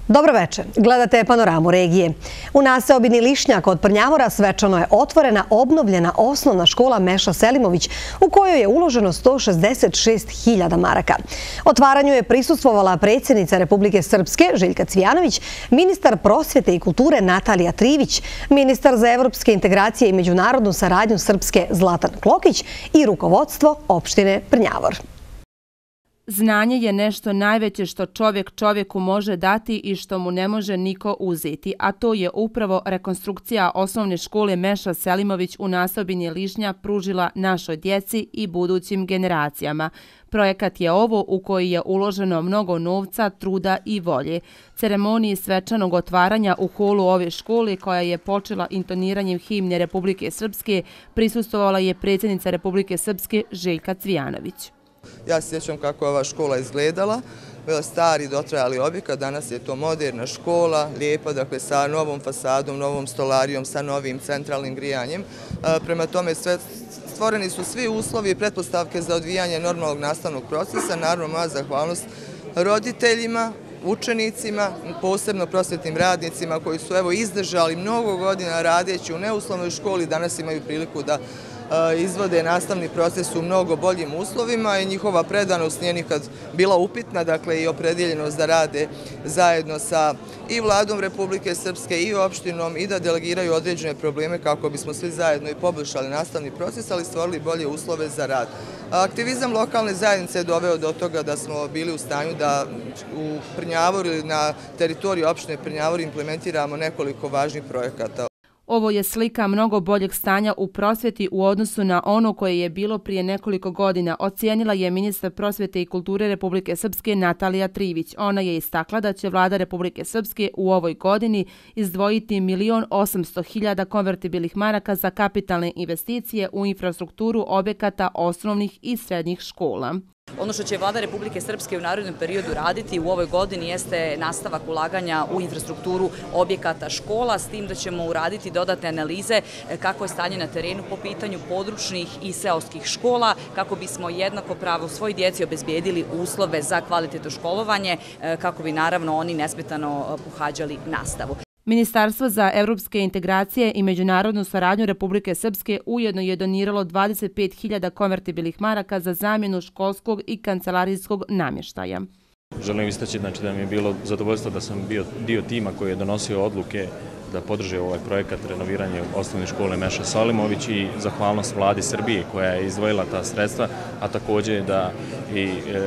Dobro večer. Gledate Panoramu regije. U naseobini Lišnjak kod Prnjavora svečano je otvorena obnovljena osnovna škola Meša Selimović u kojoj je uloženo 166.000 maraka. Otvaranju je prisustvovala predsjednica Republike Srpske Željka Cvijanović, ministar prosvjete i kulture Natalija Trivić, ministar za evropske integracije i međunarodnu saradnju Srpske Zlatan Klokić i rukovodstvo opštine Prnjavor. Znanje je nešto najveće što čovjek čovjeku može dati i što mu ne može niko uzeti, a to je upravo rekonstrukcija osnovne škole Meša Selimović u naseobini Lišnjak pružila našoj djeci i budućim generacijama. Projekat je ovo u koji je uloženo mnogo novca, truda i volje. Ceremoniji svečanog otvaranja u holu ove škole, koja je počela intoniranjem himne Republike Srpske, prisustvovala je predsjednica Republike Srpske Željka Cvijanović. Ja se sjećam kako je ova škola izgledala, bila stari dotrajali objekat, danas je to moderna škola, lijepa, dakle sa novom fasadom, novom stolarijom, sa novim centralnim grijanjem. Prema tome stvoreni su svi uslovi i pretpostavke za odvijanje normalnog nastavnog procesa, naravno moja zahvalnost roditeljima, učenicima, posebno prosvjetnim radnicima koji su izdržali mnogo godina radeći u neuslovnoj školi, danas imaju priliku da izvode nastavni proces u mnogo boljim uslovima i njihova predanost nije nikad bila upitna, dakle i opredjeljenost da rade zajedno sa i vladom Republike Srpske i opštinom i da delegiraju određene probleme kako bismo svi zajedno i poboljšali nastavni proces, ali stvorili bolje uslove za rad. Aktivizam lokalne zajednice je doveo do toga da smo bili u stanju da u Prnjavoru ili na teritoriji opštine Prnjavor implementiramo nekoliko važnih projekata. Ovo je slika mnogo boljeg stanja u prosvjeti u odnosu na ono koje je bilo prije nekoliko godina, ocijenila je ministar prosvjete i kulture Republike Srpske Natalija Trivić. Ona je istakla da će vlada Republike Srpske u ovoj godini izdvojiti 1.800.000 konvertibilnih maraka za kapitalne investicije u infrastrukturu objekata osnovnih i srednjih škola. Ono što će vlada Republike Srpske u narednom periodu raditi u ovoj godini jeste nastavak ulaganja u infrastrukturu objekata škola, s tim da ćemo uraditi dodatne analize kako je stanje na terenu po pitanju područnih i seoskih škola, kako bismo jednako pravo svoj djeci obezbijedili uslove za kvalitetno školovanje, kako bi naravno oni nesmetano pohađali nastavu. Ministarstvo za evropske integracije i međunarodnu saradnju Republike Srpske ujedno je doniralo 25.000 konvertibilnih maraka za zamjenu školskog i kancelarijskog namještaja. Želim istaći da mi je bilo zadovoljstvo da sam bio dio tima koji je donosio odluke da podrži ovaj projekat renoviranja osnovne škole Meša Selimović i zahvalnost vladi Srbije koja je izdvojila ta sredstva, a također da i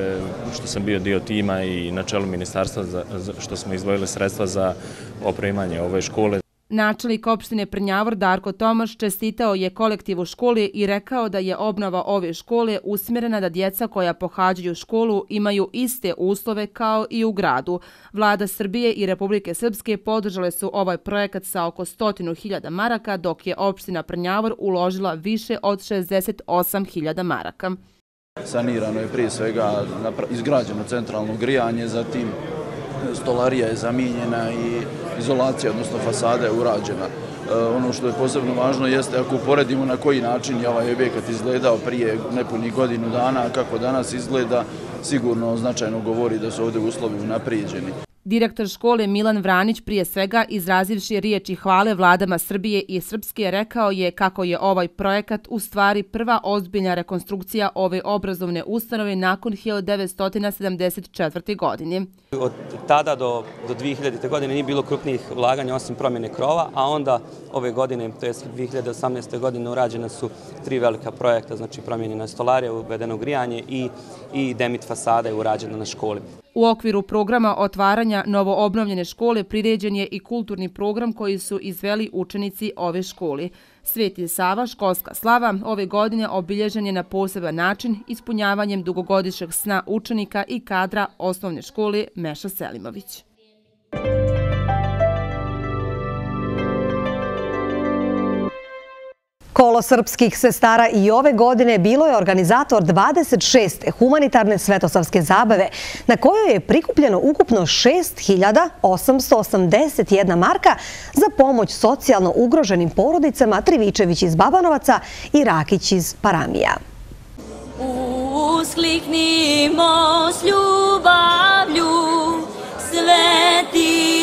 što sam bio dio tima i na čelu ministarstva što smo izdvojili sredstva za opremanje ove škole. Načelnik opštine Prnjavor Darko Tomaš čestitao je kolektivu škole i rekao da je obnova ove škole usmjerena da djeca koja pohađaju školu imaju iste uslove kao i u gradu. Vlada Srbije i Republike Srpske podržale su ovaj projekat sa oko 100.000 maraka, dok je opština Prnjavor uložila više od 68.000 maraka. Sanirano je prije svega izgrađeno centralno grijanje, zatim stolarija je zamijenjena i izolacija, odnosno fasada je urađena. Ono što je posebno važno jeste ako uporedimo na koji način je ovaj objekat izgledao prije nepunih godinu dana, a kako danas izgleda, sigurno značajno govori da su ovdje uslovi unaprijeđeni. Direktor škole Milan Vranić prije svega izrazivši riječi hvale vladama Srbije i Srpske rekao je kako je ovaj projekat u stvari prva ozbiljna rekonstrukcija ove obrazovne ustanove nakon 1974. godine. Od tada do 2000. godine nije bilo krupnijih ulaganja osim promjene krova, a onda ove godine, to je 2018. godine, urađena su 3 velika projekta, znači promjenjena stolarija, uvedeno grijanje i demit fasada je urađena na školi. U okviru programa otvaranja novoobnovljene škole priređen je i kulturni program koji su izveli učenici ove škole. Sveti Sava, školska slava, ove godine obilježen je na poseban način ispunjavanjem dugogodišnjeg sna učenika i kadra osnovne škole Meša Selimović. Kolo srpskih sestara i ove godine bilo je organizator 26. humanitarne svetosavske zabave, na kojoj je prikupljeno ukupno 6.881 marka za pomoć socijalno ugroženim porodicama Trivičević iz Babanovaca i Rakić iz Paramija. Uskliknimo s ljubavlju, sveti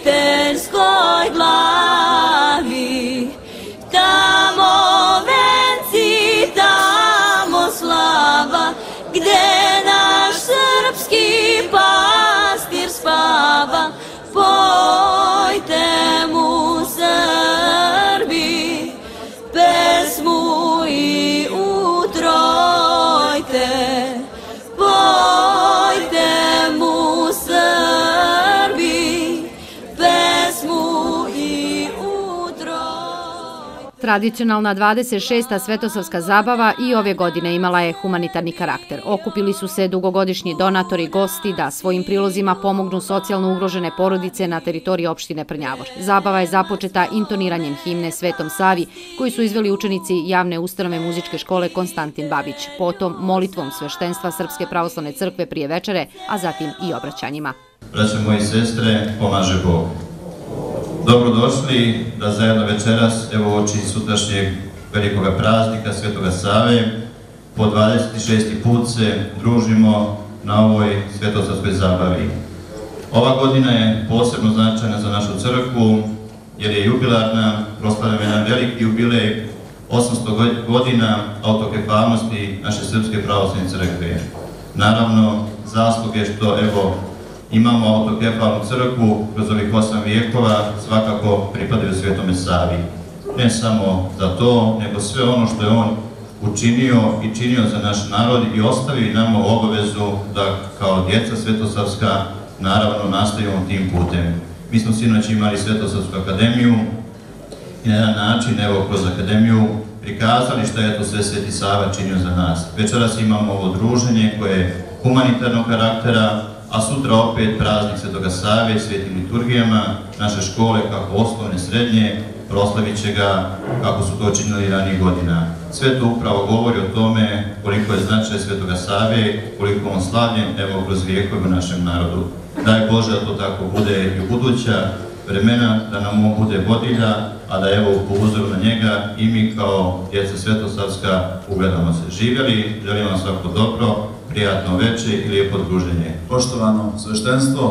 obiteljskoj glavi. Tamo venci, tamo slava, gde naš srpski pastir spava. Pojte mu Srbi pesmu i utrojte. Pojte mu Srbi pesmu i utrojte. Tradicionalna 26. svetosavska zabava i ove godine imala je humanitarni karakter. Okupili su se dugogodišnji donatori i gosti da svojim prilozima pomognu socijalno ugrožene porodice na teritoriji opštine Prnjavor. Zabava je započeta intoniranjem himne Svetom Savi koju su izveli učenici javne ustanove muzičke škole Konstantin Babić, potom molitvom sveštenstva Srpske pravoslavne crkve prije večere, a zatim i obraćanjima. Braćo moji i sestre, pomaže Bog. Dobrodošli da zajedno večeras, evo oči sutrašnjeg velikoga praznika Svetoga Save, po 26. put se družimo na ovoj svetosavskoj zabavi. Ova godina je posebno značajna za našu crkvu, jer je jubilarna, proslavljena jedan veliki jubilej 800 godina autokefalnosti naše Srpske pravoslavne crkve. Naravno, zasluge što evo imamo autokefalnu crkvu kroz ovih 8 vijekova svakako pripadaju Svetome Savi. Ne samo za to, nego sve ono što je on učinio i činio za naš narod i ostavio nam obavezu da kao djeca svetosavska naravno nastavimo tim putem. Mi smo sinoć imali Svetosavsku akademiju i na jedan način, evo kroz akademiju, prikazali šta je to sve Sveti Sava činio za nas. Večeras imamo ovo druženje koje je humanitarnog karaktera, a sutra opet praznik Svetoga Save, svetim liturgijama, naše škole, kako osnovne, srednje, proslavit će ga kako su to činili ranijih godina. Sve to upravo govori o tome koliko je značaj Svetoga Save, koliko on slavljen, evo kroz vijekove u našem narodu. Daj Bože da to tako bude i u buduća vremena, da nam on bude vodilja, a da evo po uzoru na njega i mi kao djeca svetosavska ugledamo se. Živjeli, želim vam svako dobro, prijatno veče i lijepo druženje. Poštovano sveštenstvo,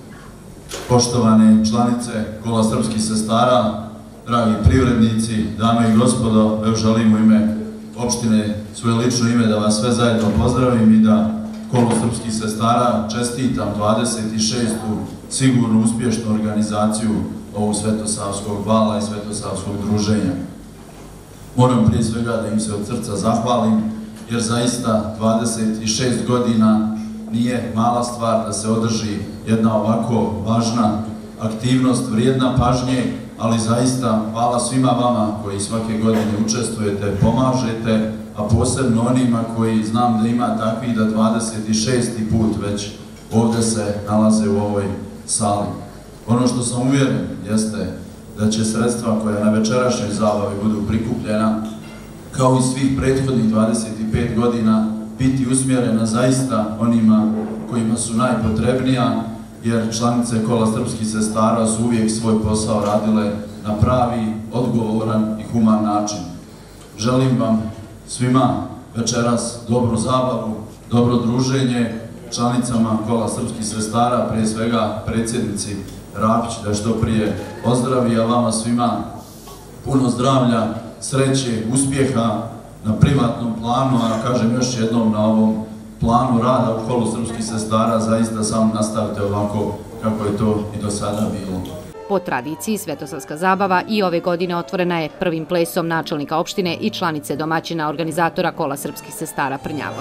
poštovane članice Kola srpskih sestara, dragi privrednici, dame i gospodo, evo želim u ime opštine, svoje lično ime, da vas sve zajedno pozdravim i da Kolu srpskih sestara čestitam 26. sigurno uspješnu organizaciju ovog svetosavskog vala i svetosavskog druženja. Moram prije svega da im se od srca zahvalim, jer zaista 26 godina nije mala stvar da se održi jedna ovako važna aktivnost, vrijedna pažnje, ali zaista hvala svima vama koji svake godine učestvujete, pomažete, a posebno onima koji znam da ima takvih da 26. put već ovdje se nalaze u ovoj sali. Ono što sam uvjeren jeste da će sredstva koja na večerašnjoj zabavi budu prikupljena, kao i svih prethodnih 25 godina, biti usmjerena zaista onima kojima su najpotrebnija, jer članice Kola srpskih sestara su uvijek svoj posao radile na pravi, odgovoran i human način. Želim vam svima večeras dobru zabavu, dobro druženje, članicama Kola srpskih sestara, prije svega predsjednici Rapić da što prije ozdravi, a vama svima puno zdravlja, sreće, uspjeha na privatnom planu, a kažem još jednom na ovom planu rada u Kolu srpskih sestara, zaista samo nastavite ovako kako je to i do sada bilo. Po tradiciji, svetosavska zabava i ove godine otvorena je prvim plesom načelnika opštine i članice domaćina organizatora Kola srpskih sestara Prnjavor.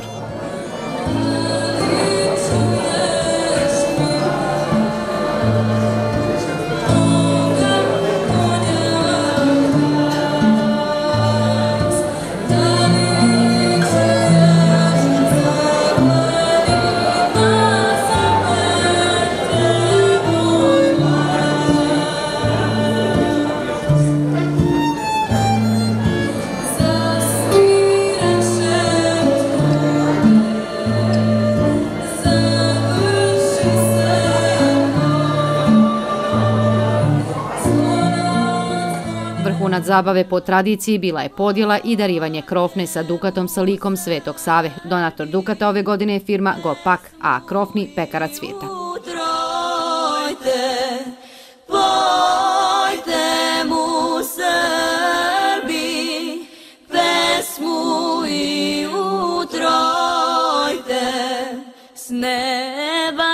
Vrhunac zabave po tradiciji bila je podjela i darivanje krofne sa dukatom sa likom Svetog Save. Donator dukata ove godine je firma Gopak, a krofni Pekara Cvijeta.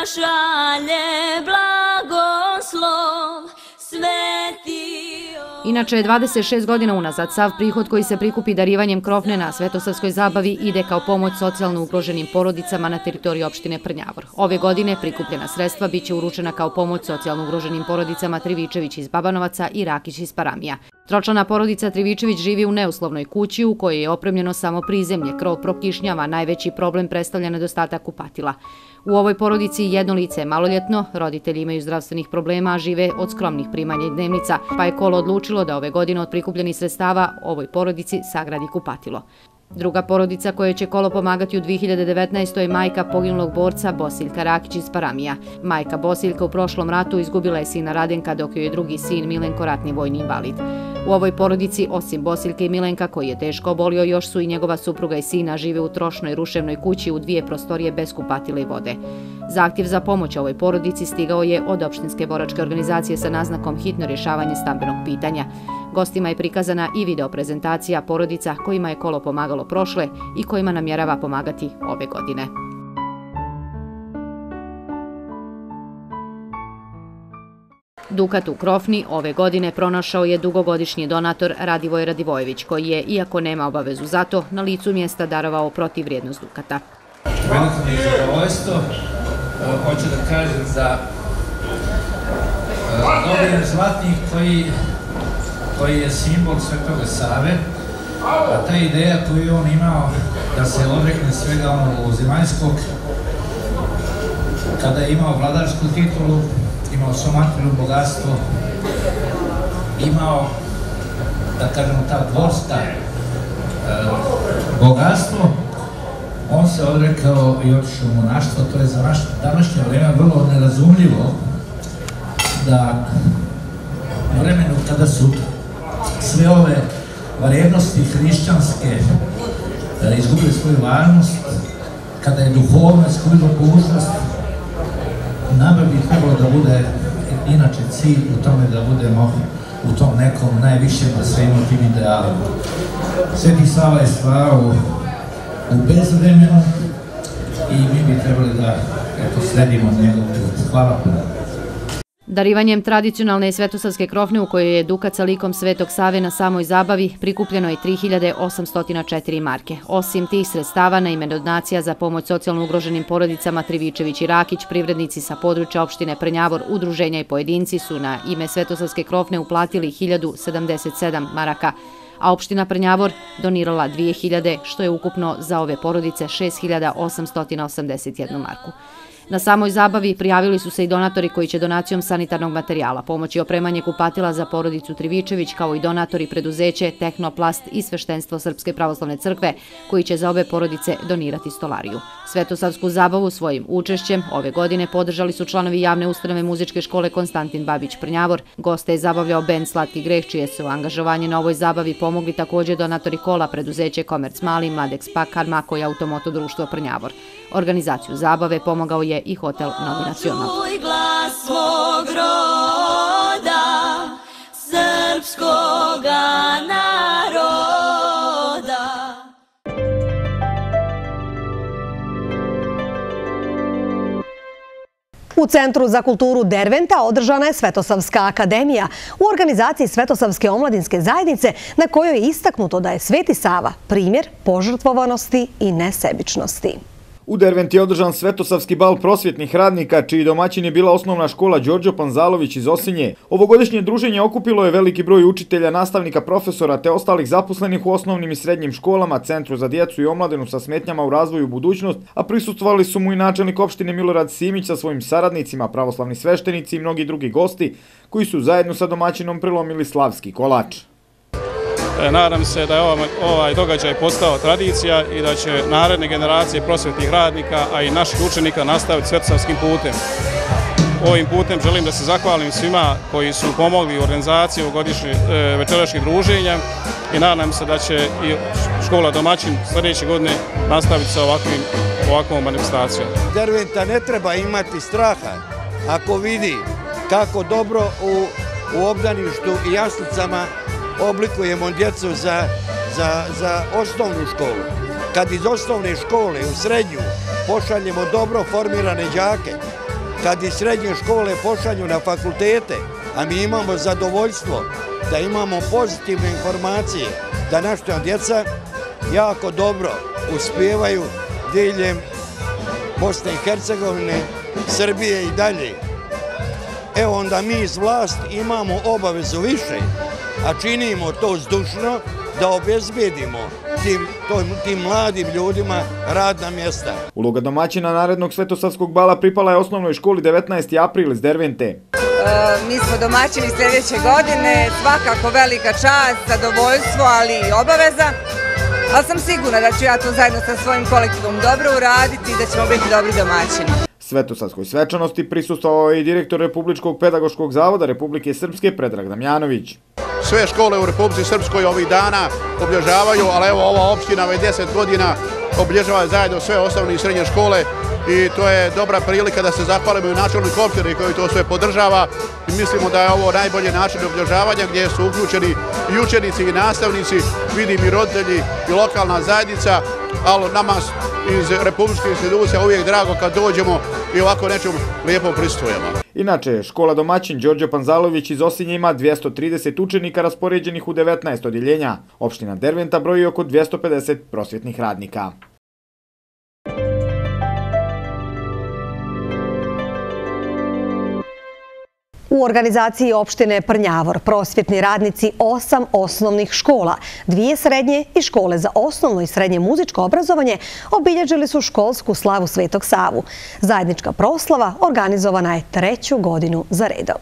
šalje blagoslov sveti. Inače, 26 godina unazad sav prihod koji se prikupi darivanjem krofne na svetosavskoj zabavi ide kao pomoć socijalno ugroženim porodicama na teritoriji opštine Prnjavor. Ove godine prikupljena sredstva biće uručena kao pomoć socijalno ugroženim porodicama Trivičević iz Babanovaca i Rakić iz Paramija. Tročlana porodica Trivičević živi u neuslovnoj kući u kojoj je opremljeno samo prizemlje, krov prokišnjava, najveći problem predstavlja nedostatak kupatila. U ovoj porodici jedno lice je maloljetno, roditelji imaju zdravstvenih problema, a žive od skromnih primanja i dnevnica, pa je Kolo odlučilo da ove godine od prikupljenih sredstava ovoj porodici sagradi kupatilo. Druga porodica kojoj će Kolo pomagati u 2019. je majka poginulog borca Bosiljka Rakić iz Paramija. Majka Bosiljka u prošlom ratu izgubila je sina Radenka, dok joj je drugi sin Milenko ratni vojni invalid. U ovoj porodici, osim Bosiljke i Milenka, koji je teško obolio, još su i njegova supruga i sina, žive u trošnoj ruševnoj kući u 2 prostorije bez kupatila i vode. Zahtjev za pomoć ovoj porodici stigao je od opštinske boračke organizacije sa naznakom hitno rješavanje stambenog pitanja. Gostima je prikazana i video prezentacija porodica kojima je Kolo pomagalo prošle i kojima namjerava pomagati ove godine. Dukat u krofni ove godine pronašao je dugogodišnji donator Radivoj Radivojević, koji je, iako nema obavezu za to, na licu mjesta darovao protivvrijednost dukata. Veliko mi je zadovoljstvo, hoću da kažem za dobijen zlatnik koji je simbol Svetoga Save, a ta ideja koju je on imao da se odrekne svega onog zemaljskog, kada je imao vladarsku titulu, imao svo materijalno bogatstvo, imao, da kažemo, ta dvorska bogatstvo, on se odrekao i otišao u monaštvo. To je za naše današnje vreme vrlo nerazumljivo da u vremenu kada su sve ove vrijednosti hrišćanske izgubili svoju važnost, kada je duhovnost izgubila mogućnost, nama bi trebalo da bude inače cilj u tome da budemo u tom nekom najvišem da svemu tim idealima. Sveti Sava je stvarao u bezvremenu i mi bi trebali da sledimo njegov put. Hvala puno. Darivanjem tradicionalne svetosavske krofne u kojoj je dukat sa likom Svetog Save na samoj zabavi prikupljeno je 3804 marke. Osim tih sredstava na ime donacija za pomoć socijalno ugroženim porodicama Trivičević i Rakić, privrednici sa područja opštine Prnjavor, udruženja i pojedinci su na ime svetosavske krofne uplatili 1077 maraka, a opština Prnjavor donirala 2000, što je ukupno za ove porodice 6881 marku. Na samoj zabavi prijavili su se i donatori koji će donacijom sanitarnog materijala pomoći opremanje kupatila za porodicu Trivičević, kao i donatori preduzeće Tehnoplast i Sveštenstvo Srpske pravoslavne crkve, koji će za obe porodice donirati stolariju. Svetosavsku zabavu svojim učešćem ove godine podržali su članovi javne ustanove muzičke škole Konstantin Babić Prnjavor. Goste je zabavljao bend Slatki greh, čije su angažovanje na ovoj zabavi pomogli također donatori kola, preduzeće Komerc Mali, Mladex Pakar, Mako i Automoto društvo Prnjavor. Organizaciju zabave pomogao je i hotel Novi Nacional. Čuj glas svog roda, srpskoga naroda. U Centru za kulturu Derventa održana je Svetosavska akademija u organizaciji Svetosavske omladinske zajednice, na kojoj je istaknuto da je Sveti Sava primjer požrtvovanosti i nesebičnosti. U Derventi je održan Svetosavski bal prosvjetnih radnika, čiji domaćin je bila osnovna škola Đorđo Panzalović iz Osinje. Ovogodišnje druženje okupilo je veliki broj učitelja, nastavnika, profesora te ostalih zaposlenih u osnovnim i srednjim školama, Centru za djecu i omladinu sa smetnjama u razvoju budućnost, a prisustvovali su mu i načelnik opštine Milorad Simić sa svojim saradnicima, pravoslavni sveštenici i mnogi drugi gosti, koji su zajedno sa domaćinom prelomili slavski kolač. Nadam se da je ovaj događaj postao tradicija i da će naredne generacije prosvjetnih radnika, a i naših učenika nastaviti svetosavskim putem. Ovim putem želim da se zahvalim svima koji su pomogli u organizaciji ovogodišnjih večerašnjih druženja i nadam se da će i škola domaćin sljedeće godine nastaviti sa ovakvom manifestacijom. Derventa ne treba imati straha ako vidi kako dobro u obdaništu i jaslicama oblikujemo djecu za osnovnu školu. Kad iz osnovne škole u srednju pošaljemo dobro formirane đake, kad i srednje škole pošalju na fakultete, a mi imamo zadovoljstvo da imamo pozitivne informacije, da naša djeca jako dobro uspijevaju diljem Bosne i Hercegovine, Srbije i dalje. Evo onda mi iz vlasti imamo obavezu više, a činimo to zdušno da obezbedimo tim mladim ljudima radna mjesta. Uloga domaćina narednog Svetosavskog bala pripala je osnovnoj školi 19. april iz Dervente. Mi smo domaćini sljedeće godine, svakako velika čast, zadovoljstvo, ali i obaveza. Ali sam sigurna da ću ja to zajedno sa svojim kolektivom dobro uraditi i da ćemo biti dobri domaćini. Svetosavskoj svečanosti prisustvovao je i direktor Republičkog pedagoškog zavoda Republike Srpske Predrag Damjanović. Sve škole u Republici Srpskoj ovih dana obilježavaju, ali evo ova opština već 10 godina obilježava zajedno sve osnovne i srednje škole i to je dobra prilika da se zahvalimo i načelniku opštine koji to sve podržava i mislimo da je ovo najbolji način obilježavanja gdje su uključeni i učenici i nastavnici, vidim i roditelji i lokalna zajednica, ali nama iz republičkih institucija uvijek drago kad dođemo i ovako nečemu lijepo prisustujemo. Inače, škola domaćin Đorđe Panzalović iz Osinja ima 230 učenika raspoređenih u 19 odjeljenja. Opština Derventa broji oko 250 prosvjetnih radnika. U organizaciji opštine Prnjavor prosvjetni radnici 8 osnovnih škola, 2 srednje i škole za osnovno i srednje muzičko obrazovanje obilježili su školsku slavu Svetog Savu. Zajednička proslava organizovana je 3. godinu za redom.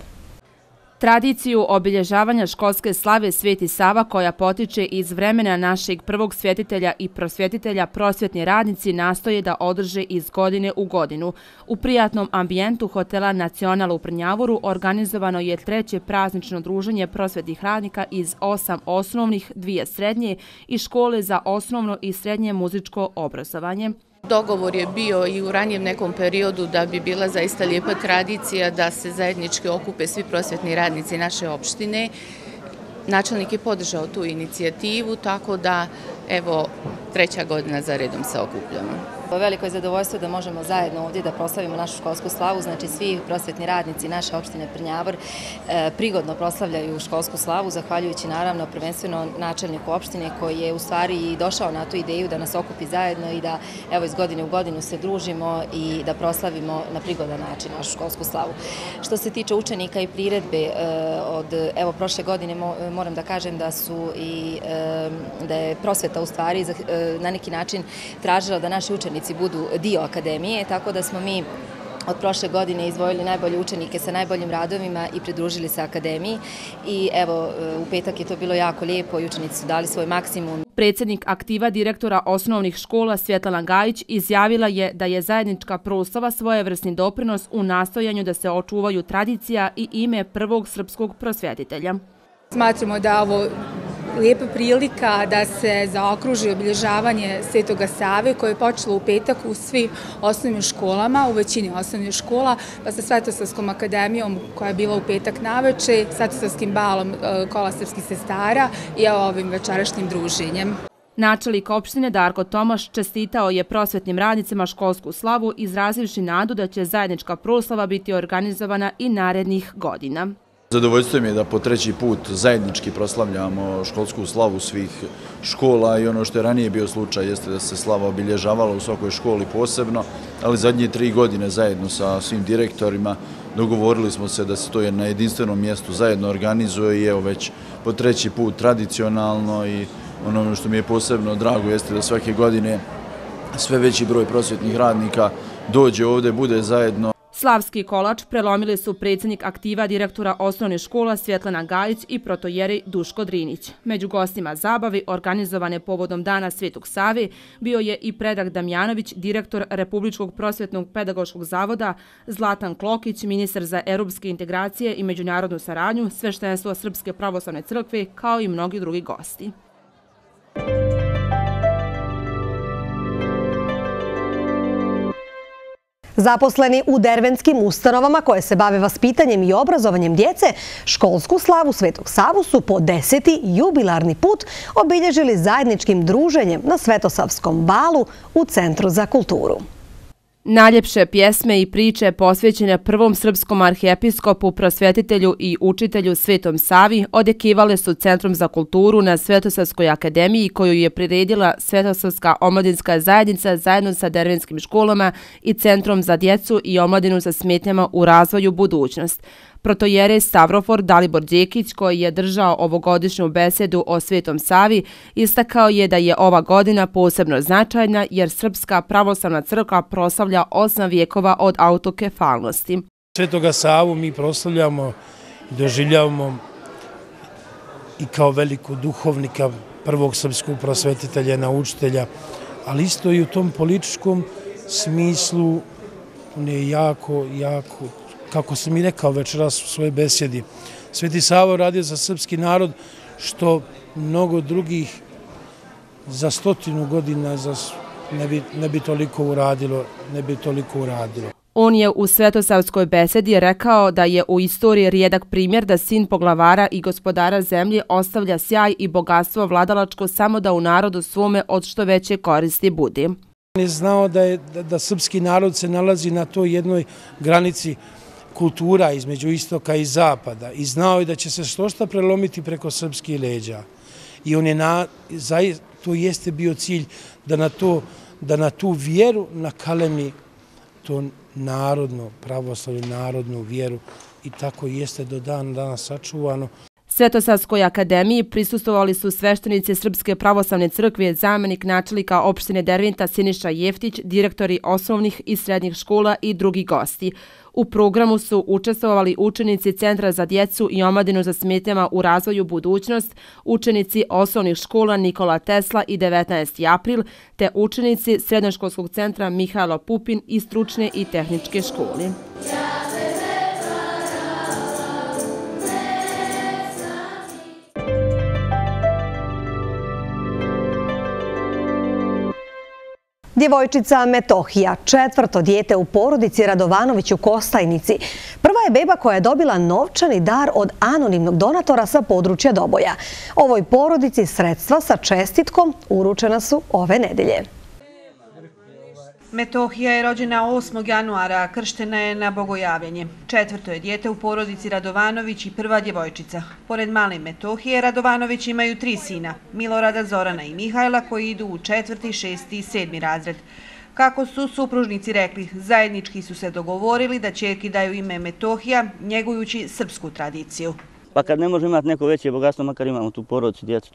Tradiciju obilježavanja školske slave Sveti Sava, koja potiče iz vremena našeg prvog svjetitelja i prosvjetitelja, prosvjetni radnici nastoje da održe iz godine u godinu. U prijatnom ambijentu hotela Nacional u Prnjavoru organizovano je 3. praznično druženje prosvjetnih radnika iz 8 osnovnih, 2 srednje i škole za osnovno i srednje muzičko obrazovanje. Dogovor je bio i u ranijem nekom periodu da bi bila zaista lijepa tradicija da se zajednički okupe svi prosvjetni radnici naše opštine. Načelnik je podržao tu inicijativu, tako da evo 3. godina za redom se okupljamo. Veliko je zadovoljstvo da možemo zajedno ovdje da proslavimo našu školsku slavu, znači svi prosvjetni radnici naše opštine Prnjavor prigodno proslavljaju školsku slavu, zahvaljujući naravno prvenstveno načelniku opštine koji je u stvari i došao na tu ideju da nas okupi zajedno i da evo iz godine u godinu se družimo i da proslavimo na prigodan način našu školsku slavu. Što se tiče učenika i priredbe od evo prošle godine moram da kažem da su i da je prosvjeta u stvari na neki način tražila da naši učenici budu dio akademije, tako da smo mi od prošle godine izdvojili najbolje učenike sa najboljim radovima i pridružili se akademiji. I evo, u petak je to bilo jako lijepo i učenici su dali svoj maksimum. Predsjednik aktiva direktora osnovnih škola Svjetlana Gajić izjavila je da je zajednička proslava svojevrsni doprinos u nastojanju da se očuvaju tradicija i ime prvog srpskog prosvjetitelja. Smatramo da ovo lijepa prilika da se zaokruži obilježavanje Svetoga Save koje je počelo u petak u svim osnovnim školama, u većini osnovnih škola, pa sa Svetosavskom akademijom koja je bila u petak naveče, Svetosavskim balom kola srpskih sestara i ovim večerašnjim druženjem. Načelnik opštine Darko Tomaš čestitao je prosvjetnim radnicima školsku slavu, izrazivši nadu da će zajednička proslava biti organizovana i narednih godina. Zadovoljstvo mi je da po 3. put zajednički proslavljamo školsku slavu svih škola i ono što je ranije bio slučaj jeste da se slava obilježavala u svakoj školi posebno, ali zadnje 3 godine zajedno sa svim direktorima dogovorili smo se da se to na jedinstvenom mjestu zajedno organizuje i evo već po 3. put tradicionalno i ono što mi je posebno drago jeste da svake godine sve veći broj prosvjetnih radnika dođe ovdje, bude zajedno. Slavski kolač prelomili su predsjednik aktiva direktora osnovne škola Svjetlana Gajić i protojerej Duško Drinić. Među gostima zabavi organizovane povodom Dana Svetog Save bio je i Predrag Damjanović, direktor Republičkog prosvjetnog pedagoškog zavoda, Zlatan Klokić, ministar za europske integracije i međunarodnu saradnju, sveštenstvo Srpske pravoslavne crkve, kao i mnogi drugi gosti. Zaposleni u derventskim ustanovama koje se bave vaspitanjem i obrazovanjem djece, školsku slavu Svetog Savu su po 10. jubilarni put obilježili zajedničkim druženjem na Svetosavskom balu u Centru za kulturu. Najljepše pjesme i priče posvećene prvom srpskom arhijepiskopu, prosvjetitelju i učitelju Svetom Savi odjekivale su Centrom za kulturu na Svetosavskoj akademiji koju je priredila Svetosavska omladinska zajednica zajedno sa dervenskim školama i Centrom za djecu i omladinu sa smetnjama u razvoju budućnost. Protojerej Stavrofor Dalibor Đekić, koji je držao ovogodišnju besedu o Svetom Savi, istakao je da je ova godina posebno značajna jer Srpska pravoslavna crkva proslavlja 8 vijekova od autokefalnosti. Svetoga Savu mi proslavljamo i doživljavamo i kao velikog duhovnika, prvog srpskog prosvetitelja, naučitelja, ali isto i u tom političkom smislu on je jako, kako sam i rekao večeras u svojoj besedi, Sveti Sava radio za srpski narod što mnogo drugih za 100 godina ne bi toliko uradilo. On je u Svetosavskoj besedi rekao da je u istoriji rijedak primjer da sin poglavara i gospodara zemlje ostavlja sjaj i bogatstvo vladalačko samo da u narodu svome od što veće koristi budi. On je znao da srpski narod se nalazi na toj jednoj granici kultura između istoka i zapada i znao je da će se što prelomiti preko srpskih leđa. I on je to jeste bio cilj da na tu vjeru nakalemi to narodno, pravoslavlje, narodnu vjeru i tako jeste do danas sačuvano. Svetosavskoj akademiji prisustvovali su sveštenici Srpske pravoslavne crkve, zamenik načelnika opštine Derventa Siniša Jeftić, direktori osnovnih i srednjih škola i drugi gosti. U programu su učestvovali učenici Centra za djecu i omladinu za smetnjama u razvoju budućnost, učenici osnovnih škola Nikola Tesla i 19. april, te učenici Srednjoškolskog centra Mihajlo Pupin i stručne i tehničke škole. Djevojčica Metohija, 4. dijete u porodici Radovanović u Kostajnici. Prva je beba koja je dobila novčani dar od anonimnog donatora sa područja Doboja. Ovoj porodici sredstva sa čestitkom uručena su ove nedelje. Metohija je rođena 8. januara, a krštena je na bogojavljenje. 4. je dijete u porodici Radovanović i prva djevojčica. Pored male Metohije, Radovanović imaju 3 sina, Milorada, Zorana i Mihajla, koji idu u 4., 6. i 7. razred. Kako su supružnici rekli, zajednički su se dogovorili da ćerki daju ime Metohija, njegujući srpsku tradiciju. Pa kad ne možemo imati neko veće bogatstvo, makar imamo tu porodicu, djecu,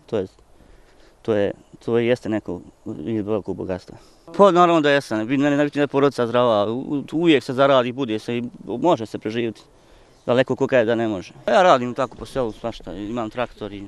to jeste neko veliko bogatstvo. Pa naravno da jesam, mene najbitnije da je porodica zdrava, uvijek se zaradi, bude se i može se preživjeti. Daleko ko kaže da ne može. Ja radim tako po selu svašta, imam traktor i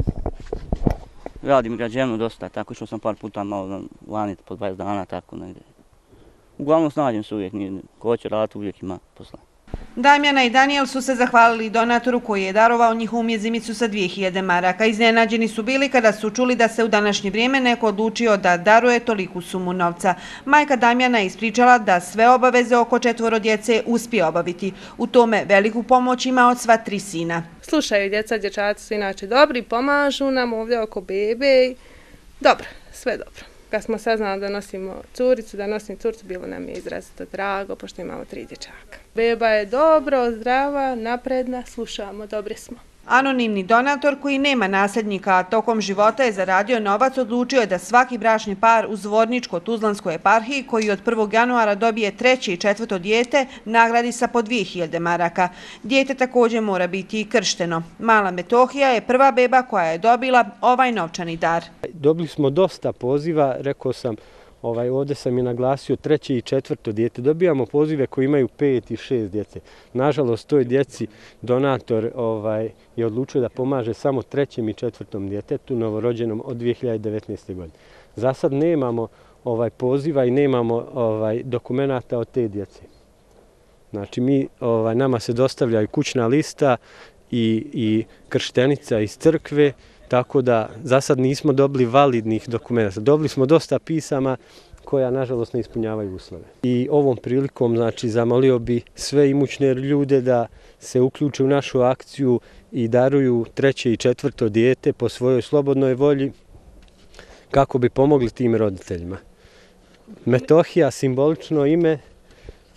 radim građevnu dosta, tako išao sam par puta malo laniti po 20 dana, tako negdje. Uglavnom snađem se uvijek, ko hoće raditi uvijek ima posla. Damjana i Danijel su se zahvalili donatoru koji je darovao njihovu mjezimicu sa 2000 maraka. Iznenađeni su bili kada su čuli da se u današnje vrijeme neko odlučio da daruje toliku sumu novca. Majka Damjana je ispričala da sve obaveze oko 4 djece uspije obaviti. U tome veliku pomoć ima od sva 3 sina. Slušaju djeca, dječaci su inače dobri, pomažu nam ovdje oko bebe. Dobro, sve dobro. Kad smo saznali da nosimo curicu, bilo nam je izrazito drago, pošto imamo 3 dječaka. Beba je dobro, zdrava, napredna, slušamo, dobre smo. Anonimni donator koji nema nasljednika, a tokom života je zaradio novac, odlučio je da svaki bračni par u Zvorničko-Tuzlanskoj eparhiji, koji od 1. januara dobije 3. i 4. dijete, nagradi sa po 2000 maraka. Dijete također mora biti i kršteno. Mala Metohija je prva beba koja je dobila ovaj novčani dar. Dobili smo dosta poziva, rekao sam, ovdje sam i naglasio 3. i 4. dijete. Dobijamo pozive koji imaju 5 i 6 djece. Nažalost, toj djeci donator je odlučio da pomaže samo 3. i 4. djetetu, novorođenom od 2019. godine. Za sad nemamo poziva i nemamo dokumenata od te djece. Znači, nama se dostavljaju kućna lista i krštenica iz crkve, tako da za sad nismo dobili validnih dokumenta. Dobili smo dosta pisama koja, nažalost, ne ispunjavaju uslove. I ovom prilikom, znači, zamolio bi sve imućne ljude da se uključe u našu akciju i daruju 3. i 4. dijete po svojoj slobodnoj volji kako bi pomogli tim roditeljima. Metohija, simbolično ime,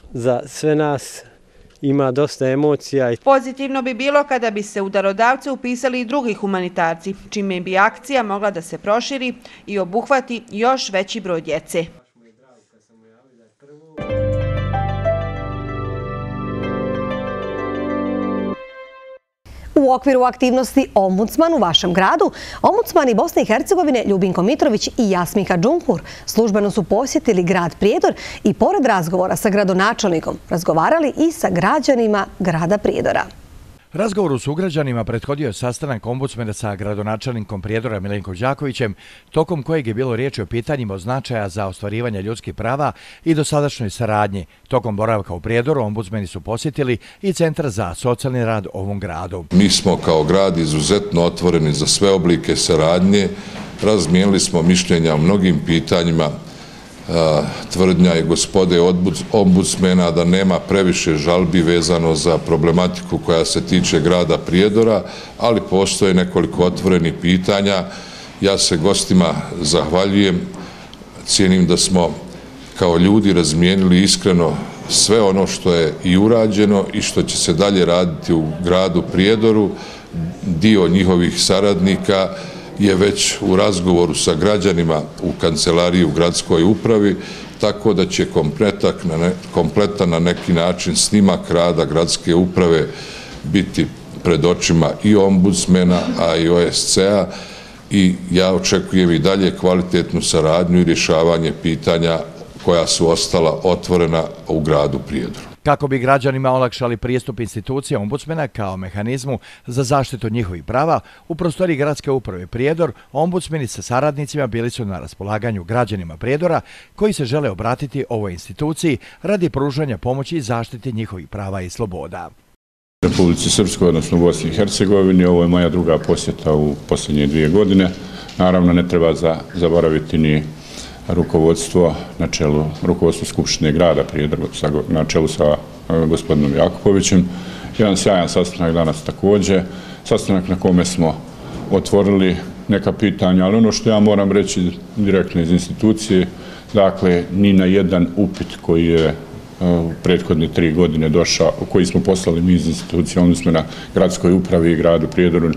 za sve nas ima dosta emocija. Pozitivno bi bilo kada bi se u darodavce upisali i drugi humanitarci, čime bi akcija mogla da se proširi i obuhvati još veći broj djece. U okviru aktivnosti Ombudsman u vašem gradu, ombudsmani Bosne i Hercegovine Ljubinko Mitrović i Jasminka Džumhur službeno su posjetili grad Prijedor i pored razgovora sa gradonačelnikom razgovarali i sa građanima grada Prijedora. Razgovoru s ugrađanima prethodio je sastanak ombudsmana sa gradonačelnikom Prijedora Milenkom Đakovićem, tokom kojeg je bilo riječi o pitanjima od značaja za ostvarivanje ljudskih prava i dosadašnjoj saradnji. Tokom boravka u Prijedoru ombudsmani su posjetili i Centar za socijalni rad u ovom gradu. Mi smo kao grad izuzetno otvoreni za sve oblike saradnje, razmijenili smo mišljenja o mnogim pitanjima. Tvrdnja je gospode ombudsmena da nema previše žalbi vezano za problematiku koja se tiče grada Prijedora, ali postoje nekoliko otvorenih pitanja. Ja se gostima zahvaljujem, cijenim da smo kao ljudi razmijenili iskreno sve ono što je i urađeno i što će se dalje raditi u gradu Prijedoru. Dio njihovih saradnika je već u razgovoru sa građanima u kancelariji u gradskoj upravi, tako da će kompletan na neki način snimak rada gradske uprave biti pred očima i ombudsmena, a i OSCE-a i ja očekujem i dalje kvalitetnu saradnju i rješavanje pitanja koja su ostala otvorena u gradu Prijedoru. Kako bi građanima olakšali pristup institucije ombudsmena kao mehanizmu za zaštitu njihovih prava, u prostoriji gradske uprave Prijedor ombudsmeni sa saradnicima bili su na raspolaganju građanima Prijedora koji se žele obratiti ovoj instituciji radi pružanja pomoći i zaštiti njihovih prava i sloboda. Republici Srpskoj, odnosno Bosni i Hercegovini, ovo je moja druga posjeta u posljednje 2 godine. Naravno, ne treba zaboraviti ni rukovodstvo Skupštine grada Prijedor na čelu sa gospodinom Jakupovićem. Jedan sjajan sastanak danas također, sastanak na kome smo otvorili neka pitanja, ali ono što ja moram reći direktno iz institucije, dakle, ni na jedan upit koji je u prethodne 3 godine došao, koji smo poslali mi iz institucije ombudsmena gradskoj upravi i gradu Prijedoru,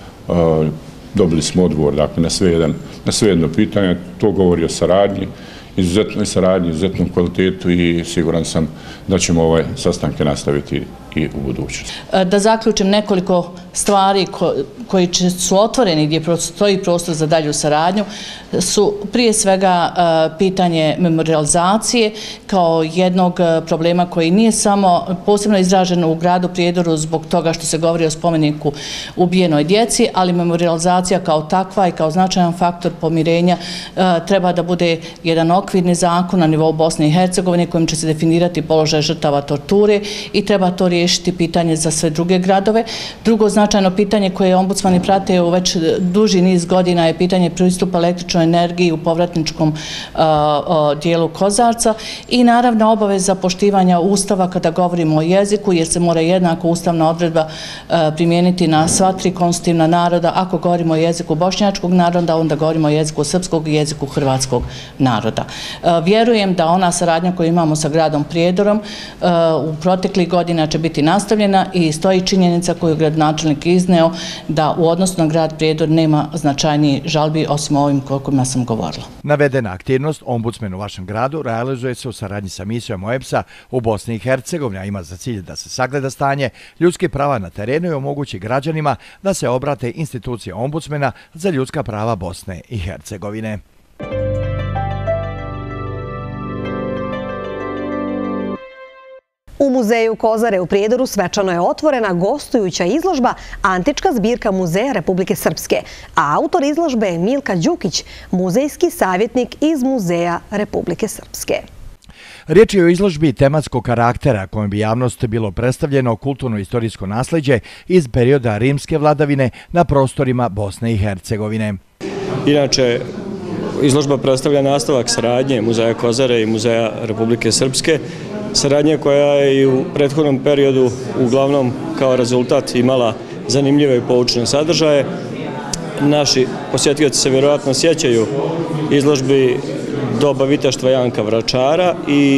dobili smo odgovor, dakle, na sve jedno pitanje. To govori o saradnji, izuzetnoj saradnji, izuzetnom kvalitetu i siguran sam da ćemo ove sastanke nastaviti i u budućnosti. Da zaključim nekoliko stvari koji su otvoreni gdje postoji prostor za dalju saradnju su prije svega pitanje memorializacije kao jednog problema koji nije samo posebno izraženo u gradu Prijedoru zbog toga što se govori o spomeniku ubijenoj djeci, ali memorializacija kao takva i kao značajan faktor pomirenja treba da bude jedan okvirni zakon na nivou Bosne i Hercegovine kojim će se definirati položaj žrtava torture i treba to riješiti pitanje za sve druge gradove. Drugo značajno pitanje koje ombudsmani prate u već duži niz godina je pitanje pristupa električnoj energiji u povratničkom dijelu Kozarca i naravno obaveza poštivanja Ustava kada govorimo o jeziku, jer se mora jednako ustavna odredba primijeniti na sva 3 konstitutivna naroda. Ako govorimo o jeziku bošnjačkog naroda, onda govorimo o jeziku srpskog i jeziku hrvatskog naroda. Vjerujem da ona saradnja koju imamo sa gradom Prijedorom u proteklih godina će biti nastavljena i stoji činjenica koju je gradonačelnik izneo da u odnosu na grad Prijedor nema značajniji žalbi osim ovim kojima sam govorila. Navedena aktivnost ombudsmen u vašem gradu realizuje se u saradnji sa misijom OEBS-a u Bosni i Hercegovini, a ima za cilj da se sagleda stanje ljudskih prava na terenu i omogući građanima da se obrate institucije ombudsmena za ljudska prava Bosne i Hercegovine. U muzeju Kozare u Prijedoru svečano je otvorena gostujuća izložba Antička zbirka Muzeja Republike Srpske, a autor izložbe je Milka Đukić, muzejski savjetnik iz Muzeja Republike Srpske. Riječ je o izložbi tematskog karaktera kojom bi javnost bilo predstavljeno kulturno-istorijsko nasljeđe iz perioda rimske vladavine na prostorima Bosne i Hercegovine. Inače, izložba predstavlja nastavak saradnje Muzeja Kozare i Muzeja Republike Srpske, saradnje koja je i u prethodnom periodu uglavnom kao rezultat imala zanimljive i poučne sadržaje. Naši posjetioci se vjerojatno sjećaju izložbi doba viteštva Janka Vračara i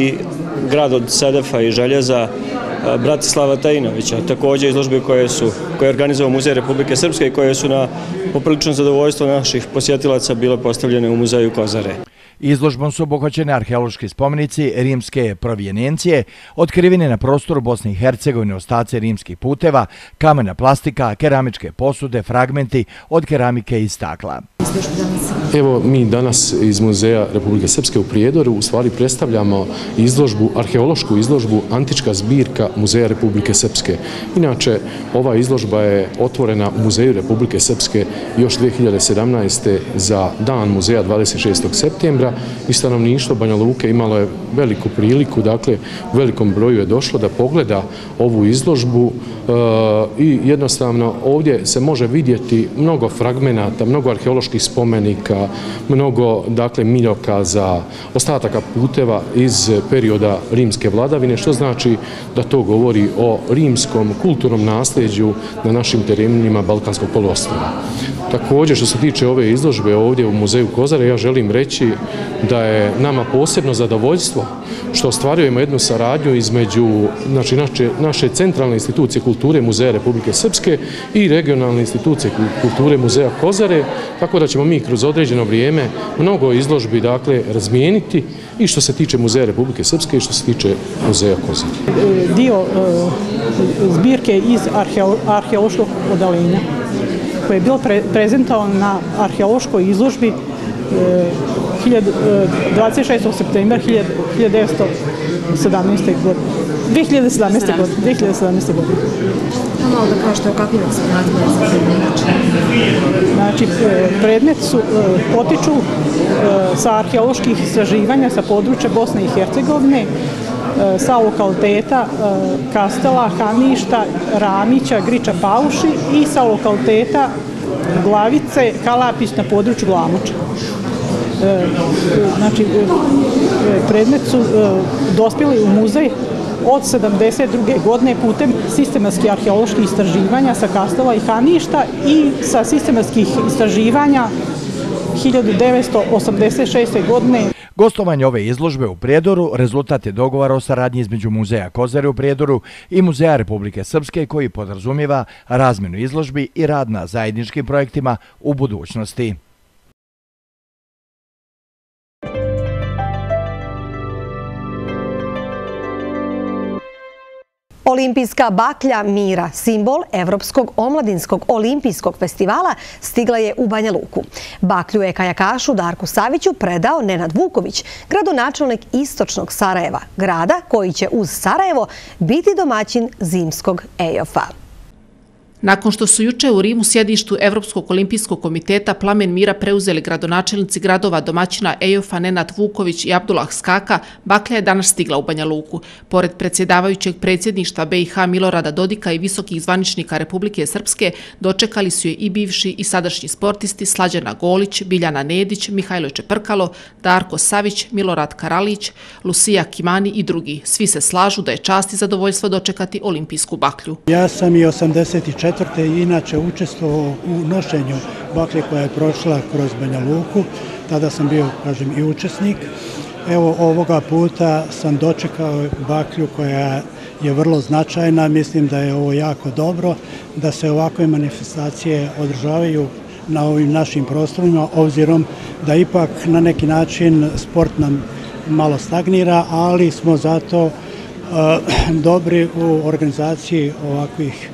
Grad od sedefa i željeza Bratislava Tajinovića. Također izložbe koje je organizovao Muzej Republike Srpske i koje su na poprilično zadovoljstvo naših posjetilaca bile postavljene u Muzeju Kozare. Izložbom su obuhvaćene arheološki spomenici rimske provijenjencije, otkrivene na prostoru Bosne i Hercegovine ostaci rimskih puteva, kamena plastika, keramičke posude, fragmenti od keramike i stakla. Evo, mi danas iz Muzeja Republike Srpske u Prijedoru u stvari predstavljamo izložbu, arheološku izložbu Antička zbirka Muzeja Republike Srpske. Inače, ova izložba je otvorena u Muzeju Republike Srpske još 2017. za dan muzeja 26. septembra i stanovništvo Banja Luke imalo je veliku priliku, dakle u velikom broju je došlo da pogleda ovu izložbu i jednostavno ovdje se može vidjeti mnogo fragmenata, mnogo arheoloških spomenika, mnogo dakle miljokaza, ostataka puteva iz perioda rimske vladavine, što znači da to govori o rimskom kulturnom nasljeđu na našim terenima Balkanskog poluostrva. Također, što se tiče ove izložbe ovdje u Muzeju Kozare, ja želim reći da je nama posebno zadovoljstvo što ostvarujemo jednu saradnju između naše centralne institucije kulture Muzeja Republike Srpske i regionalne institucije kulture Muzeja Kozare, tako da ćemo mi kroz određeno vrijeme mnogo izložbi dakle razmijeniti i što se tiče Muzeja Republike Srpske i što se tiče Muzeja Kozare. Dio zbirke iz arheološkog odeljenja koji je bilo prezentovan na arheološkoj izložbi 26. septembra 2017. godine. 2017. godine. Malo da kažete o kakvim eksponatima se Znači, predmet potiču sa arheoloških istraživanja sa područja Bosne i Hercegovine, sa lokaliteta Kastela, Haništa, Ramića, Griča, Pauši i sa lokaliteta Glavice, Kalapić na području Glamoča. Znači, predmet su dospjeli u muzej od 1972. godine putem sistematskih arheoloških istraživanja sa Kastela i Haništa i sa sistematskih istraživanja 1986. godine. Gostovanje ove izložbe u Prijedoru rezultat je dogovora o saradnji između Muzeja Kozare u Prijedoru i Muzeja Republike Srpske koji podrazumijeva razmjenu izložbi i rad na zajedničkim projektima u budućnosti. Olimpijska baklja mira, simbol Evropskog omladinskog olimpijskog festivala, stigla je u Banja Luku. Baklju je kajakašu Darku Saviću predao Nenad Vuković, gradonačelnik istočnog Sarajeva, grada koji će uz Sarajevo biti domaćin zimskog EOF-a. Nakon što su juče u Rimu sjedištu Evropskog olimpijskog komiteta Plamen mira preuzeli gradonačelnici gradova domaćina EOF-a Nenad Vuković i Abdullah Skaka, baklja je danas stigla u Banja Luku. Pored predsjedavajućeg predsjedništva BiH Milorada Dodika i visokih zvaničnika Republike Srpske, dočekali su je i bivši i sadašnji sportisti Slađana Golić, Biljana Nedić, Mihajlo Čeprkalo, Darko Savić, Milorad Karalić, Lucija Kimani i drugi. Svi se slažu da je čast i zadovoljstvo dočekati olimpijsku baklju. Ja sam i 84. inače učestvovao u nošenju baklje koja je prošla kroz Banja Luku. Tada sam bio, kažem, i učesnik. Evo, ovoga puta sam dočekao baklju koja je vrlo značajna. Mislim da je ovo jako dobro, da se ovakve manifestacije održavaju na ovim našim prostorima, obzirom da ipak na neki način sport nam malo stagnira, ali smo zato dobri u organizaciji ovakvih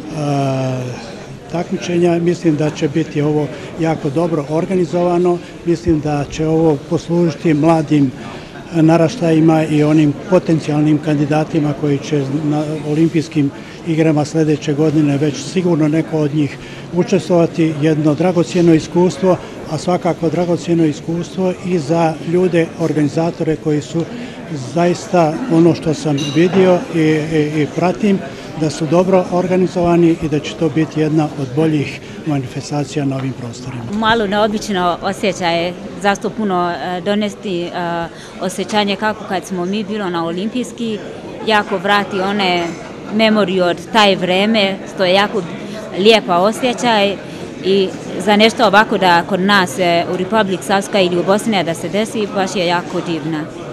takmičenja. Mislim da će biti ovo jako dobro organizovano. Mislim da će ovo poslužiti mladim naraštajima i onim potencijalnim kandidatima koji će na olimpijskim igrama sljedeće godine već sigurno neko od njih učestvovati. Jedno dragocjeno iskustvo, a svakako dragocjeno iskustvo i za ljude, organizatore koji su zaista, ono što sam vidio i pratim, da su dobro organizovani i da će to biti jedna od boljih manifestacija na ovim prostorima. Malo neobično osjećaj, zašto puno donesti osjećanje kako kad smo mi bilo na olimpijski, jako vrati one memorije od taj vreme, što je jako lijepa osjećaj i za nešto ovako da kod nas u Republike Srpska ili u Bosni da se desi, baš je jako divna.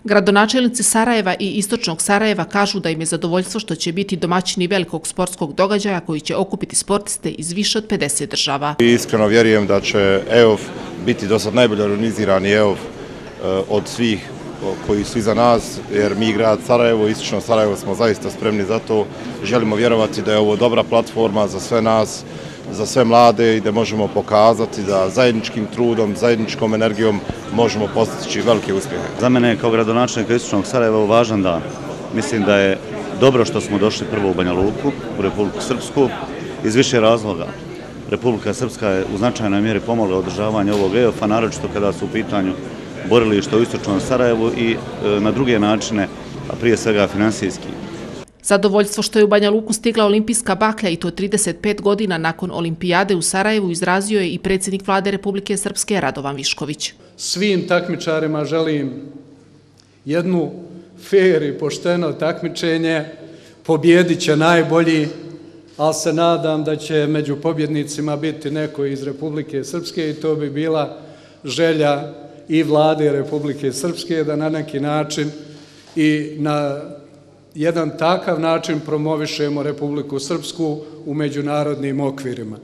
Gradonačelnici Sarajeva i Istočnog Sarajeva kažu da im je zadovoljstvo što će biti domaćini velikog sportskog događaja koji će okupiti sportiste iz više od 50 država. Iskreno vjerujem da će EOF biti do sad najbolje organizirani EOF od svih koji su iza nas, jer mi grad Sarajevo, Istočno Sarajevo smo zaista spremni za to. Želimo vjerovati da je ovo dobra platforma za sve nas, za sve mlade i da možemo pokazati da zajedničkim trudom, zajedničkom energijom možemo postići velike uspjehe. Za mene kao gradonačelnika Istočnog Sarajeva je važan dan. Mislim da je dobro što smo došli prvo u Banja Luku, u Republiku Srpsku, iz više razloga. Republika Srpska je u značajnoj mjeri pomogla održavanje ovog EOF-a, naročito kada su u pitanju borilišta u Istočnom Sarajevu i na druge načine, a prije svega finansijski. Zadovoljstvo što je u Banja Luku stigla olimpijska baklja i to 35 godina nakon olimpijade u Sarajevu izrazio je i predsjednik vlade Republike Srpske Radovan Višković. Svim takmičarima želim jednu fer i pošteno takmičenje, pobjedit će najbolji, ali se nadam da će među pobjednicima biti neko iz Republike Srpske i to bi bila želja i vlade Republike Srpske da na neki način i na jedan takav način promovišemo Republiku Srpsku u međunarodnim okvirima.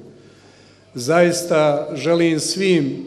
Zaista želim svim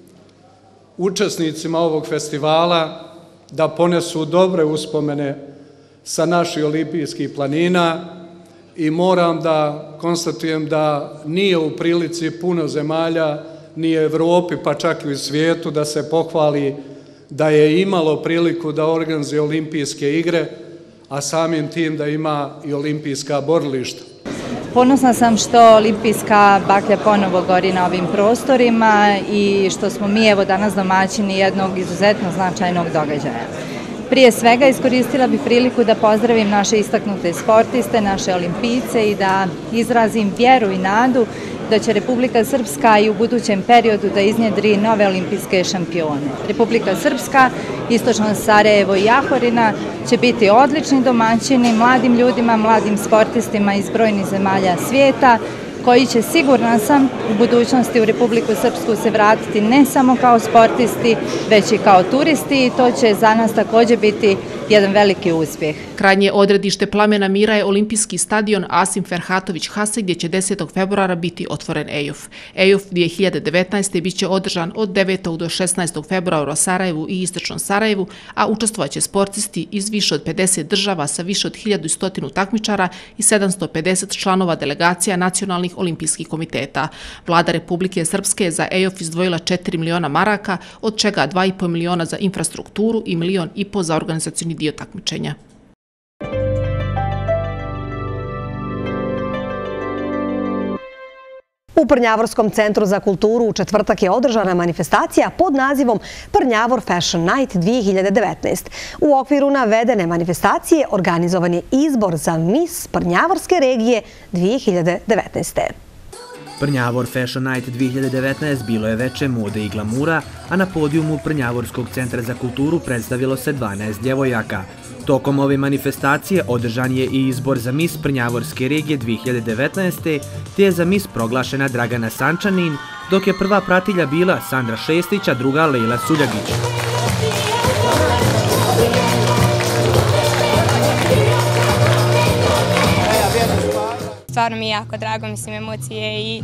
učesnicima ovog festivala da ponesu dobre uspomene sa naših olimpijskih planina i moram da konstatujem da nije u prilici puno zemalja, ni u Evropi, pa čak i u svijetu, da se pohvali da je imalo priliku da organizuje olimpijske igre, a samim tim da ima i olimpijska borilišta. Ponosna sam što olimpijska baklja ponovo gori na ovim prostorima i što smo mi evo danas domaćini jednog izuzetno značajnog događaja. Prije svega iskoristila bih priliku da pozdravim naše istaknute sportiste, naše olimpijce i da izrazim vjeru i nadu da će Republika Srpska i u budućem periodu da iznjedri nove olimpijske šampione. Republika Srpska, Istočno Sarajevo i Jahorina će biti odlični domaćini mladim ljudima, mladim sportistima iz brojnih zemalja svijeta, koji će, sigurna sam, u budućnosti u Republiku Srpsku se vratiti ne samo kao sportisti, već i kao turisti i to će za nas također biti jedan veliki uspjeh. Krajnje odredište Plamena mira je olimpijski stadion Asim Ferhatović Hase gdje će 10. februara biti otvoren EOF. EOF 2019. bit će održan od 9. do 16. februara u Sarajevu i Istočnom Sarajevu, a učestvovaće sportisti iz više od 50 država sa više od 1100 takmičara i 750 članova delegacija nacionalnih olimpijskih komiteta. Vlada Republike Srpske je za EOF izdvojila 4 miliona maraka, od čega 2,5 miliona za infrastrukturu i 1,5 miliona za organizacioni dio takmičenja. U Prnjavorskom centru za kulturu u četvrtak je održana manifestacija pod nazivom Prnjavor Fashion Night 2019. U okviru navedene manifestacije organizovan je izbor za Miss Prnjavorske regije 2019. Prnjavor Fashion Night 2019 bilo je veče mode i glamura, a na podijumu Prnjavorskog centra za kulturu predstavilo se 12 djevojaka. Tokom ove manifestacije održan je i izbor za Miss Prnjavorske regije 2019. te je za Miss proglašena Dragana Sančanin, dok je prva pratilja bila Sandra Šestić, a druga Lejla Suljagić. Stvarno mi je jako drago, mislim, emocije i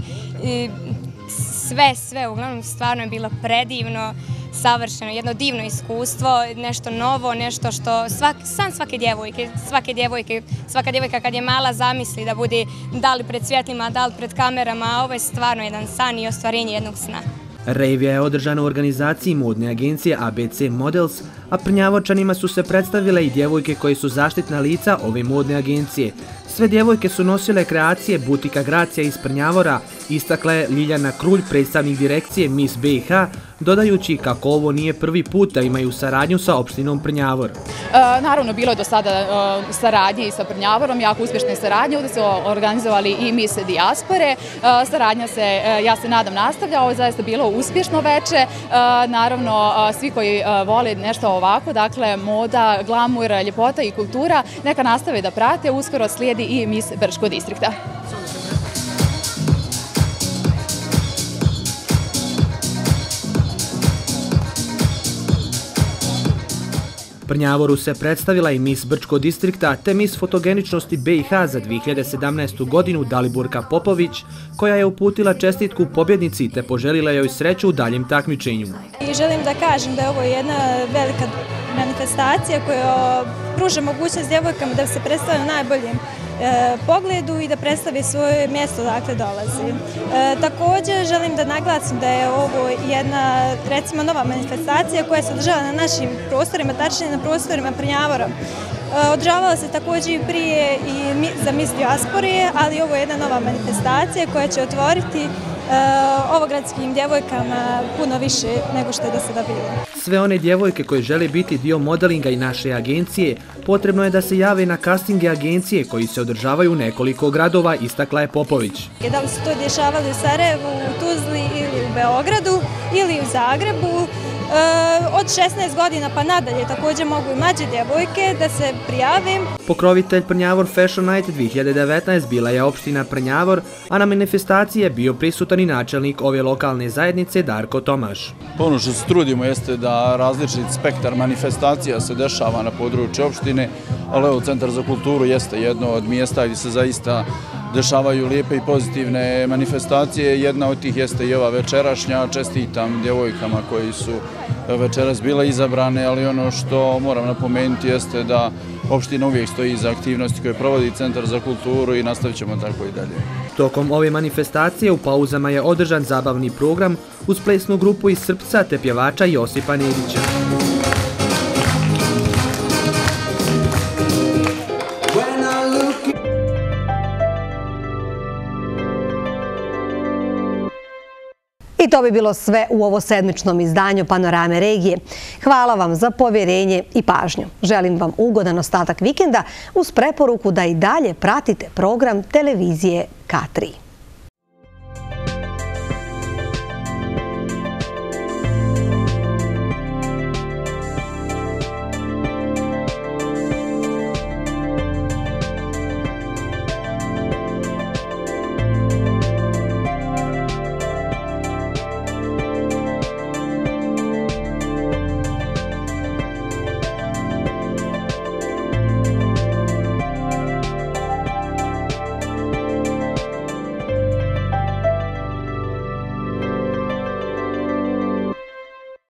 sve, uglavnom stvarno je bilo predivno, savršeno, jedno divno iskustvo, nešto novo, nešto što svaka djevojka kad je mala zamisli da bude da li pred svjetlima, da li pred kamerama, a ovo je stvarno jedan san i ostvarenje jednog sna. Rejvija je održana u organizaciji modne agencije ABC Models, a Prnjavorčanima su se predstavile i djevojke koje su zaštitna lica ove modne agencije. Sve djevojke su nosile kreacije butika Gracija iz Prnjavora, istakla je Ljiljana Krulj, predstavnik direkcije Miss BiH, dodajući kako ovo nije prvi put da imaju saradnju sa opštinom Prnjavor. Naravno, bilo je do sada saradnje i sa Prnjavorom, jako uspješne saradnje, ovdje su organizovali i Miss Dijaspore. Saradnja se, ja se nadam, nastavlja, ovo je zaista bilo uspješno veče. Naravno, svi koji vole nešto ovako, dakle, moda, glamur, ljepota i kultura, neka nastave da prate, uskoro slijedi i Miss Brčkog distrikta. Prnjavoru se predstavila i Miss Brčko distrikta te Miss fotogeničnosti BiH za 2017. godinu Daliburka Popović, koja je uputila čestitku pobjednici te poželila joj sreću u daljem takmičenju. I želim da kažem da je ovo jedna velika manifestacija koja pruža mogućnost djevojkama da se predstave u najboljem pogledu i da predstavi svoje mjesto odakle dolazi. Također želim da naglasim da je ovo jedna, recimo, nova manifestacija koja se održava na našim prostorima, tačnije na prostorima Prnjavora. Održavala se također i prije i za Miss Dijaspore, ali ovo je jedna nova manifestacija koja će otvoriti ovogradskim djevojkama puno više nego što je do sada bilo. Sve one djevojke koje žele biti dio modelinga i naše agencije, potrebno je da se jave na castinge agencije koji se održavaju u nekoliko gradova, istakla je Popović. Da li su to dešavali u Sarajevu, u Tuzli ili u Beogradu ili u Zagrebu, od 16 godina pa nadalje također mogu i mlađe djevojke da se prijave. Pokrovitelj Prnjavor Fashion Night 2019 bila je opština Prnjavor, a na manifestaciji je bio prisutan i načelnik ove lokalne zajednice Darko Tomaš. Ono što se trudimo jeste da različit spektar manifestacija se dešava na području opštine, ali evo Centar za kulturu jeste jedno od mjesta gdje se zaista dešavaju lijepe i pozitivne manifestacije. Jedna od tih jeste i ova večerašnja. Čestitam djevojkama koji su večeras bile izabrane, ali ono što moram napomenuti jeste da opština uvijek stoji za aktivnosti koje provodi Centar za kulturu i nastavit ćemo tako i dalje. Tokom ove manifestacije u pauzama je održan zabavni program uz plesnu grupu iz Srpca te pjevača Josipa Nedića. I to bi bilo sve u ovo sedmičnom izdanju Panorame regije. Hvala vam za povjerenje i pažnju. Želim vam ugodan ostatak vikenda uz preporuku da i dalje pratite program televizije K3.